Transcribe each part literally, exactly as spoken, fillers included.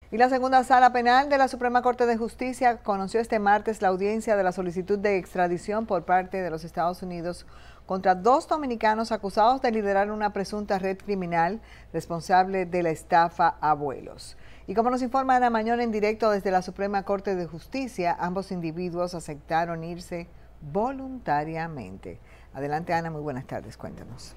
Y la segunda sala penal de la Suprema Corte de Justicia conoció este martes la audiencia de la solicitud de extradición por parte de los Estados Unidos contra dos dominicanos acusados de liderar una presunta red criminal responsable de la estafa a vuelos. Y como nos informa Ana Mañón en directo desde la Suprema Corte de Justicia, ambos individuos aceptaron irse voluntariamente. Adelante, Ana, muy buenas tardes, cuéntanos.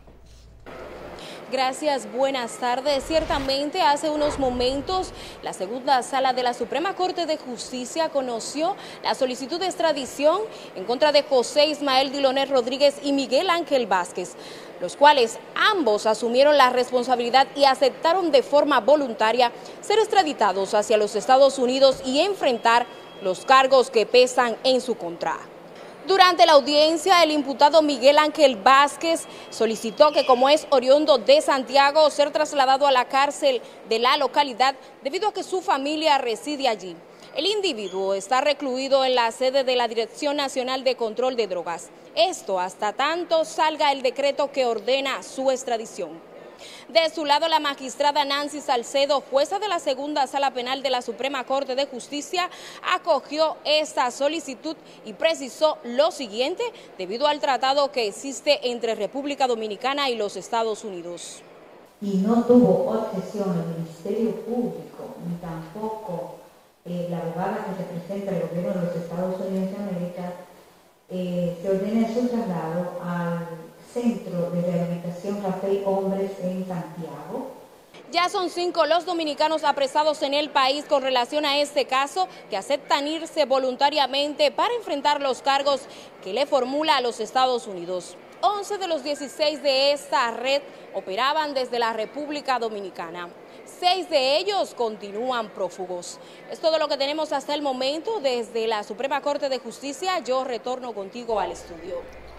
Gracias, buenas tardes. Ciertamente, hace unos momentos, la segunda sala de la Suprema Corte de Justicia conoció la solicitud de extradición en contra de José Ismael Diloné Rodríguez y Miguel Ángel Vázquez, los cuales ambos asumieron la responsabilidad y aceptaron de forma voluntaria ser extraditados hacia los Estados Unidos y enfrentar los cargos que pesan en su contra. Durante la audiencia, el imputado Miguel Ángel Vázquez solicitó que, como es oriundo de Santiago, ser trasladado a la cárcel de la localidad debido a que su familia reside allí. El individuo está recluido en la sede de la Dirección Nacional de Control de Drogas. Esto hasta tanto salga el decreto que ordena su extradición. De su lado, la magistrada Nancy Salcedo, jueza de la segunda sala penal de la Suprema Corte de Justicia, acogió esta solicitud y precisó lo siguiente debido al tratado que existe entre República Dominicana y los Estados Unidos. Y no tuvo objeción el Ministerio Público, ni tampoco eh, la abogada que representa el gobierno de los Estados Unidos de América, eh, se ordena su traslado al Centro de Rehabilitación Rafael Hombres en Santiago. Ya son cinco los dominicanos apresados en el país con relación a este caso, que aceptan irse voluntariamente para enfrentar los cargos que le formula a los Estados Unidos. once de los dieciséis de esta red operaban desde la República Dominicana. Seis de ellos continúan prófugos. Es todo lo que tenemos hasta el momento desde la Suprema Corte de Justicia. Yo retorno contigo al estudio.